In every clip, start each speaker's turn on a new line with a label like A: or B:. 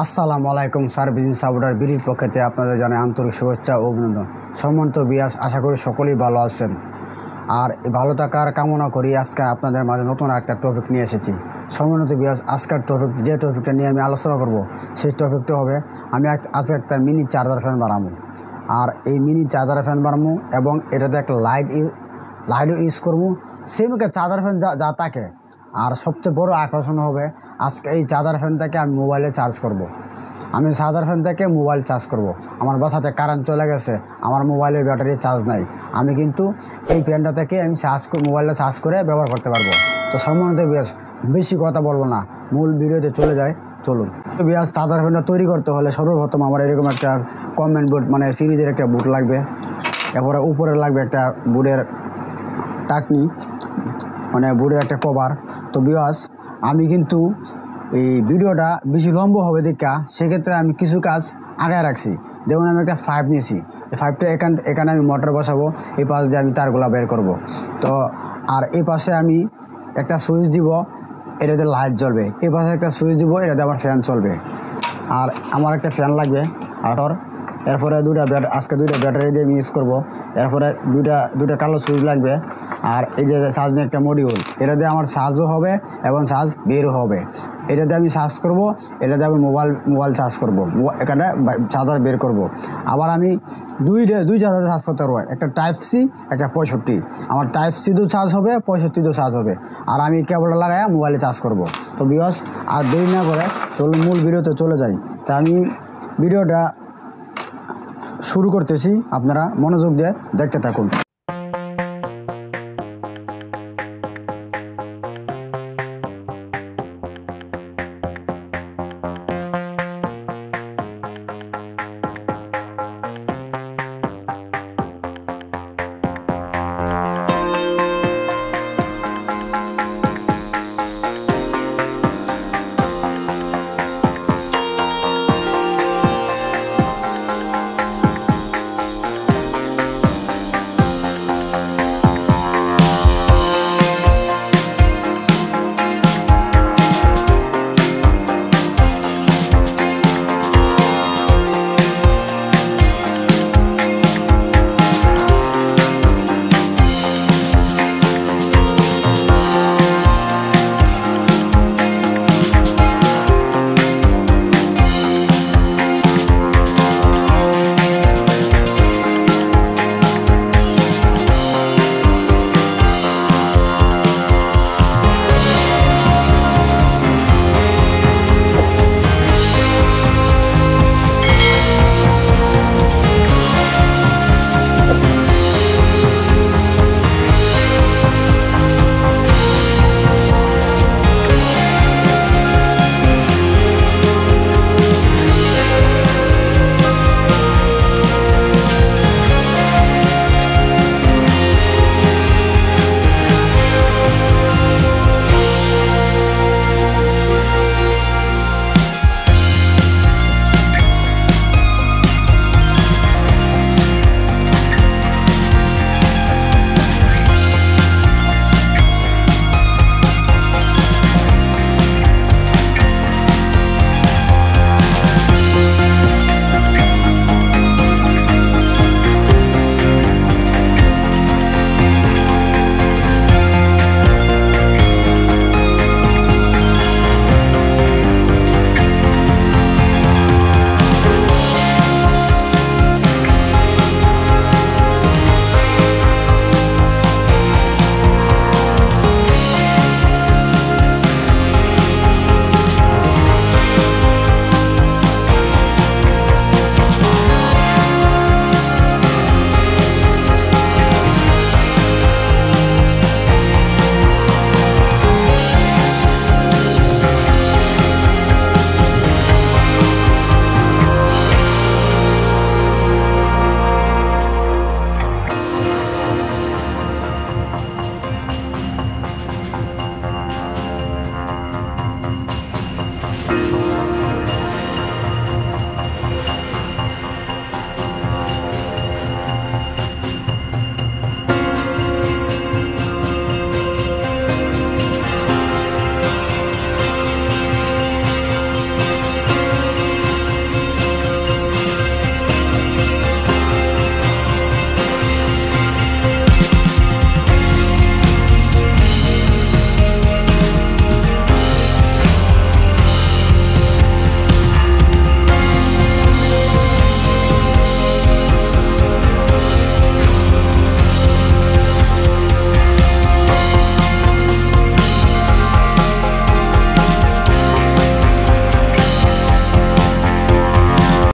A: আসসালামু আলাইকুম servicing supporter বিডির পক্ষ থেকে আপনাদের জানাই আন্তরিক শুভেচ্ছা ও অভিনন্দন। সম্মানিত বিয়াস, আশা করি সকলেই ভালো আছেন। আর ভালো থাকার কামনা করি। আজকে আপনাদের মাঝে নতুন একটা টপিক নিয়ে এসেছি। সম্মানিত বিয়াস, আজকের যে টপিকটা নিয়ে আমি আলোচনা করব সেই টপিকটা হবে আমি আজকে একটা মিনি চার্জার ফ্যান বানাবো। আর এই মিনি চার্জার ফ্যান বানাবো এবং এটাতে একটা লাইটও ইউজ করবো। সেম একটা চার্জার ফ্যান যা থাকে। আর সবচেয়ে বড় আকর্ষণ হবে আজকে এই চার্জার ফ্যান থেকে আমি মোবাইলে চার্জ করব। আমি চার্জার ফ্যান থেকে মোবাইল চার্জ করব। আমার বাসাতে কারেন্ট চলে গেছে, আমার মোবাইলের ব্যাটারি চার্জ নাই, আমি কিন্তু এই ফ্যানটা থেকে আমি মোবাইলটা চার্জ করে ব্যবহার করতে পারবো। তো সম্বন্ধ বেশি কথা বলবো না, মূল ভিডিওতে চলে যায়, চলুন। বিয়াস, চার্জার ফ্যানটা তৈরি করতে হলে সর্বপ্রথম আমার এরকম একটা কমেন্ট বোর্ড মানে ফ্রিজের একটা বুট লাগবে। এরপরে উপরে লাগবে একটা বুটের টাকনি মানে বুটের একটা কভার। তো বিয়াস, আমি কিন্তু এই ভিডিওটা বেশি লম্বা হবে দেখা, সেক্ষেত্রে আমি কিছু কাজ আগায় রাখছি। যেমন আমি একটা পাইপ নিয়েছি, এই পাইপটা এখানে আমি মোটর বসাবো, এই পাশ দিয়ে আমি তারগুলা বের করব। তো আর এই পাশে আমি একটা সুইচ দিব, এটাতে লাইট জ্বলবে। এই পাশে একটা সুইচ দিব, এটাতে আমার ফ্যান চলবে। আর আমার একটা ফ্যান লাগবে আটর। এরপরে আজকে দুইটা ব্যাটারি দিয়ে আমি ইউজ করবো। এরপরে দুইটা কালো সুইচ লাগবে। আর এই যে চার্জিং একটা মডিউল, এটা দিয়ে আমার চার্জও হবে এবং চার্জ বেরও হবে। এটাতে আমি চার্জ করব, এটাতে আমি মোবাইল চার্জ করব, এখানে চার্জার বের করব। আবার আমি দুই চার্জার চার্জ করতে পারবো, একটা টাইপ সি, একটা 65। আমার টাইপ সি তো চার্জ হবে, 65 তো চার্জ হবে। আর আমি কেবলটা লাগাই মোবাইলে চার্জ করব। তো বিকজ আর দেরি না করে চলুন মূল ভিডিওতে চলে যাই। তা আমি ভিডিওটা শুরু করতেছি, আপনারা মনোযোগ দিয়ে দেখতে থাকুন।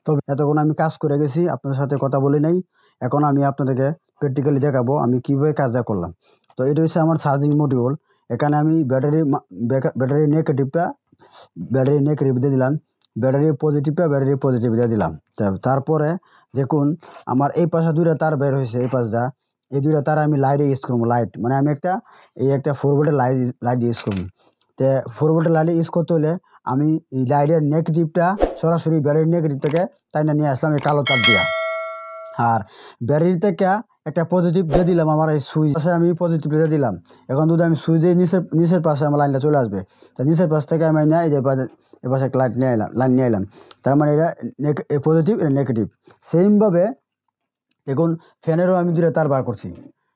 A: তবে এতক্ষণ আমি কাজ করে গেছি, আপনাদের সাথে কথা বলি নাই। এখন আমি আপনাদেরকে প্র্যাকটিক্যালি দেখাবো আমি কীভাবে কাজটা করলাম। তো এটা হচ্ছে আমার চার্জিং মডিউল। এখানে আমি ব্যাটারি নেগেটিভ দিয়ে দিলাম, ব্যাটারি পজিটিভ দিয়ে দিলাম। তারপরে দেখুন আমার এই পাশে দুইটা তার বের হয়েছে, এই পাশটা এই দুইটা তার আমি লাইটে ইউজ করবো। লাইট মানে আমি একটা 4 ভোল্টের লাইট ইউজ করবো। তো 4 ভোল্টের লাইট ইউজ করতে হলে আমি এই লাইটের নেগেটিভটা সরাসরি ব্যাটারির নেগেটিভ থেকে তাই না নিয়ে আসলাম এই কালো তার দিয়া। আর ব্যাটারি থেকে একটা পজিটিভ দিয়ে দিলাম, আমার এই সুইচ পাশে আমি পজিটিভ দিয়ে দিলাম। এখন যদি আমি সুইচ দিয়ে নিচের পাশে আমার লাইনটা চলে আসবে, তা নিচের পাশ থেকে আমি এই যে এ পাশে একটা লাইন নিয়ে এলাম। তার মানে এটা পজিটিভ, এটা নেগেটিভ। সেমভাবে দেখুন ফ্যানেরও আমি দুটো তার বার করছি,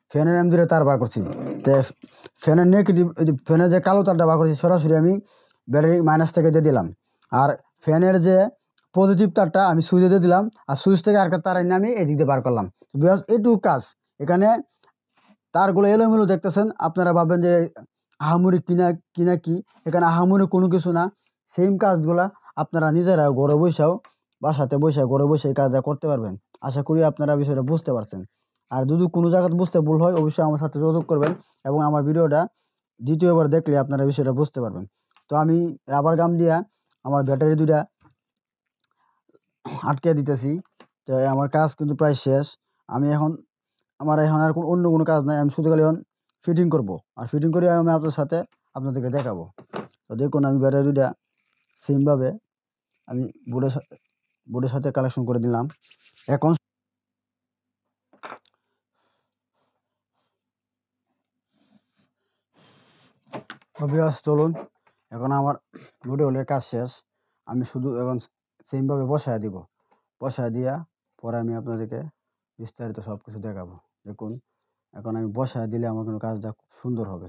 A: তো ফ্যানের নেগেটিভ ফ্যানের যে কালো তারটা বার করছি সরাসরি আমি ব্যাটারি মাইনাস থেকে দিয়ে দিলাম। আর ফ্যানের যে পজিটিভ তারটা আমি সুইচে দিয়ে দিলাম, আর সুইচ থেকে আরেকটা তার এনে আমি এদিক দিয়ে বার করলাম। বিকজ এইটুকু কাজ। এখানে তারগুলো এলোমেলো দেখতেছেন, আপনারা ভাববেন যে আহামরি কিনা কি, এখানে আহামরি কোনো কিছু না। সেম কাজগুলা আপনারা নিজেরা ঘরে বসেও বাসাতে ঘরে বসে এই কাজটা করতে পারবেন। আশা করি আপনারা বিষয়টা বুঝতে পারছেন। আর যদি কোনো জায়গায় বুঝতে ভুল হয় অবশ্যই আমার সাথে যোগাযোগ করবেন, এবং আমার ভিডিওটা দ্বিতীয়বার দেখলে আপনারা বিষয়টা বুঝতে পারবেন। তো আমি রাবার গাম দিয়া আমার ব্যাটারি দুইটা আটকে দিতেছি। তো আমার কাজ কিন্তু প্রায় শেষ। আমার এখন আর অন্য কোনো কাজ নাই, আমি শুধু খালি এখন ফিটিং করব। আর ফিটিং করে আমি আপনাদেরকে দেখাবো। তো দেখুন আমি ব্যাটারি দুইটা সেমভাবে আমি বোর্ডের সাথে কালেকশন করে দিলাম। এখন চলুন, এখন আমার মডিউলের কাজ শেষ। আমি শুধু এখন সেমভাবে বসায় দিয়া পরে আমি আপনাদেরকে বিস্তারিত সব কিছু দেখাবো। দেখুন এখন আমি বসায় দিলে আমার কোনো কাজটা খুব সুন্দর হবে।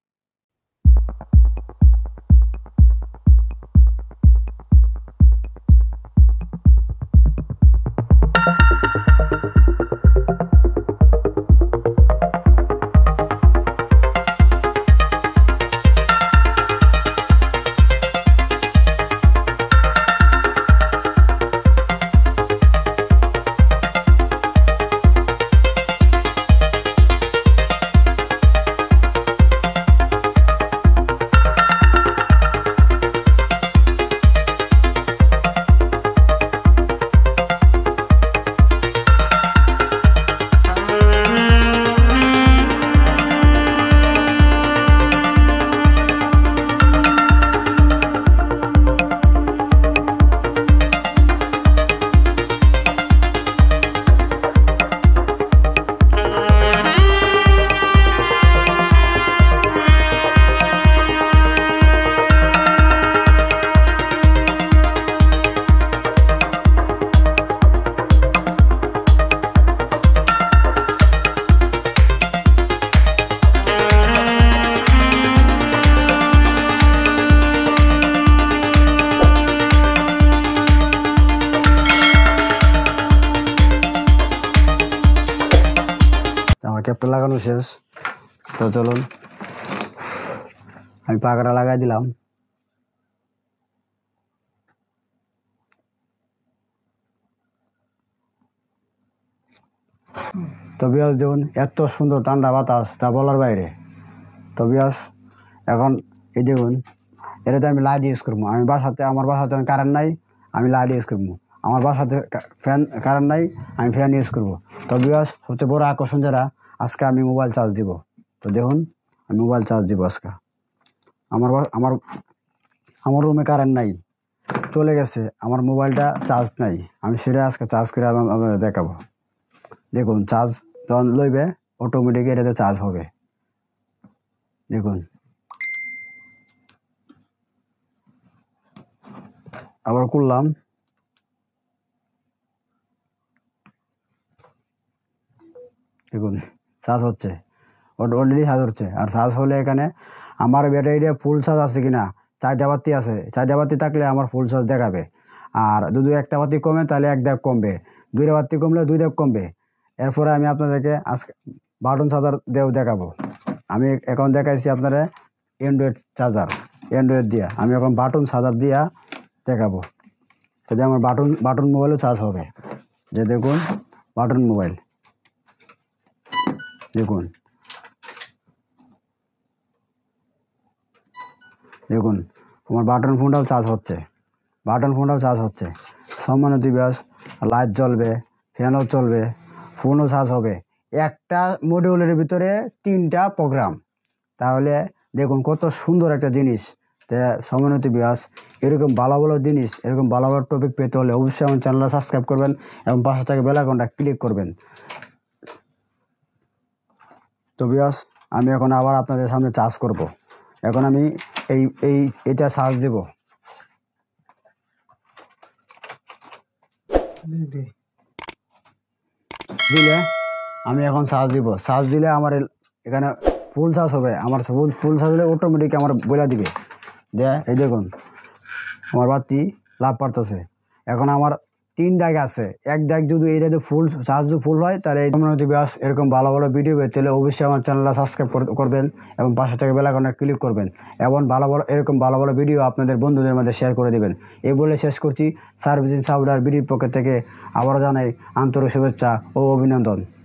A: আমার ক্যাপটা লাগানো শেষ। তো চলুন আমি পাখাটা লাগাই দিলাম। তো বিয়াস দেখুন এত সুন্দর ঠান্ডা বাতাস তা বলার বাইরে। তো বিয়াস এখন এই দেখুন এটাতে আমি লাইট ইউজ করবো। আমার বাসাতে কারেন্ট নাই, আমি লাইট ইউজ করবো। আমার বাসাতে কারেন্ট নাই, আমি ফ্যান ইউজ করবো। তো বিয়াস সবচেয়ে বড় আকর্ষণ যারা, আজকে আমি মোবাইল চার্জ দিব। তো দেখুন আমি মোবাইল চার্জ দিব আজকে। আমার রুমে কারেন্ট নাই, চলে গেছে, আমার মোবাইলটা চার্জ নাই। আমি সেটা আজকে চার্জ করে আপনাদের দেখাবো। দেখুন চার্জ যখন লইবে অটোমেটিক এটাতে চার্জ হবে। দেখুন আবার করলাম, দেখুন চার্জ হচ্ছে, অলরেডি চার্জ হচ্ছে। আর চার্জ হলে এখানে আমার ব্যাটারিটা ফুল চার্জ আছে কিনা, 4টা বাতি আছে, 4টা বাতি থাকলে আমার ফুল চার্জ দেখাবে। আর যদি একটা বাতি কমে তাহলে 1 ধাপ কমবে, 2টা বাতি কমলে 2 ধাপ কমবে। এরপরে আমি আপনাদেরকে আজকে বাটন চার্জার দিয়েও দেখাবো। আমি এখন দেখাইছি আপনারা অ্যান্ড্রয়েড দিয়া, আমি এখন বাটন চার্জার দিয়া দেখাবো। তাহলে আমার বাটন মোবাইলও চার্জ হবে। যে দেখুন বাটন মোবাইল, দেখুন দেখুন আমার বাটন ফোনটাও চার্জ হচ্ছে। সম্মানিত ভিউয়ার্স, লাইট জ্বলবে, ফ্যানও চলবে, ফোনও চার্জ হবে। একটা মডিউলের ভিতরে 3টা প্রোগ্রাম। তাহলে দেখুন কত সুন্দর একটা জিনিস। তো সম্মানিত ভিউয়ার্স, এরকম ভালো ভালো জিনিস, এরকম ভালো ভালো টপিক পেতে হলে অবশ্যই আমার চ্যানেলটা সাবস্ক্রাইব করবেন এবং পাশে থাকা বেল আইকনটা ক্লিক করবেন। তো ভিউয়ার্স, আমি এখন আবার আপনাদের সামনে চার্জ করব। এখন আমি এটা চার্জ দেব। দিলে আমি এখন চার্জ দিব। চার্জ দিলে আমার এখানে ফুল চার্জ হবে। আমার ফুল চার্জ হলে অটোমেটিক আমার বলে দিবে এই দেখুন আমার বাতি লাভ পারতেছে। এখন আমার 3 দাগ আছে। এক দাগ যদি এইটাতে ফুল চার্জ ফুল হয় তাহলে এরকম ভালো ভালো ভিডিও পেতে হলে অবশ্যই আমার চ্যানেলটা সাবস্ক্রাইব করবেন এবং পাশে থেকে বেল আইকনে ক্লিক করবেন এবং এরকম ভালো ভালো ভিডিও আপনাদের বন্ধুদের মধ্যে শেয়ার করে দেবেন। এই বলে শেষ করছি। সার্ভিসিং সাউদার বিডির পক্ষ থেকে আবারও জানাই আন্তরিক শুভেচ্ছা ও অভিনন্দন।